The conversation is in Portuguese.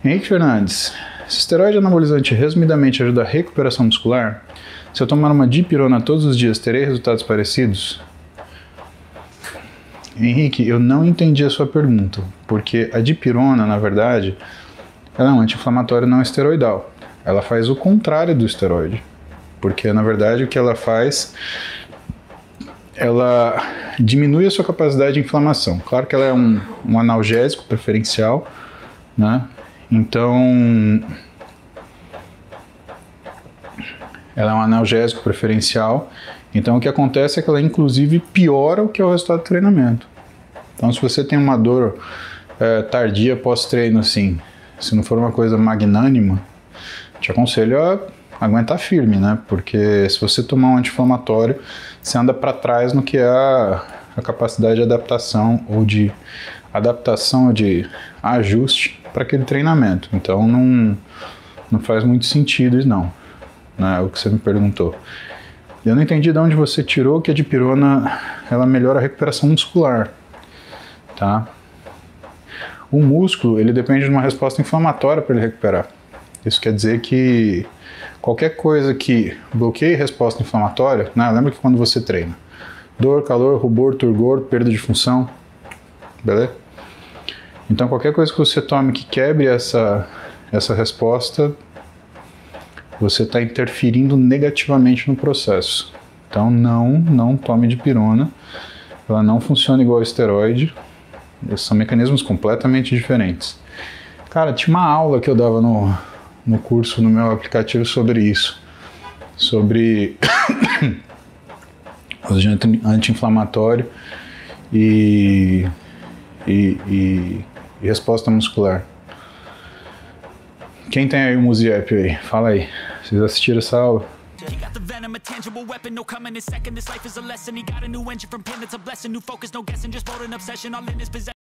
Henrique Fernandes, se esteroide anabolizante resumidamente ajuda a recuperação muscular, se eu tomar uma dipirona todos os dias, terei resultados parecidos? Henrique, eu não entendi a sua pergunta, porque a dipirona, na verdade, ela é um anti-inflamatório não esteroidal. Ela faz o contrário do esteroide, porque, na verdade, o que ela faz, ela diminui a sua capacidade de inflamação. Claro que ela é um analgésico preferencial, né? Então, ela é um analgésico preferencial. Então, o que acontece é que ela, inclusive, piora o que é o resultado do treinamento. Então, se você tem uma dor tardia pós-treino, assim, se não for uma coisa magnânima, te aconselho a aguentar firme, né? Porque se você tomar um anti-inflamatório, você anda para trás no que é a capacidade de adaptação ou de ajuste para aquele treinamento. Então não faz muito sentido isso não, né? O que você me perguntou. Eu não entendi de onde você tirou que a dipirona ela melhora a recuperação muscular, tá? O músculo ele depende de uma resposta inflamatória para ele recuperar. Isso quer dizer que qualquer coisa que bloqueie a resposta inflamatória, né? Lembra que quando você treina, dor, calor, rubor, turgor, perda de função, beleza? Então qualquer coisa que você tome que quebre essa resposta, você está interferindo negativamente no processo. Então não tome dipirona, ela não funciona igual ao esteroide, são mecanismos completamente diferentes. Cara, tinha uma aula que eu dava no curso, no meu aplicativo sobre isso, sobre os anti-inflamatório e resposta muscular. Quem tem aí o Musiep aí? Fala aí. Vocês assistiram essa aula? He got the venom, a tangible weapon, no coming in second. This life is a lesson. He got a new engine from pain, it's a blessing. New focus, no guessing, just bold and obsession, all in his possession.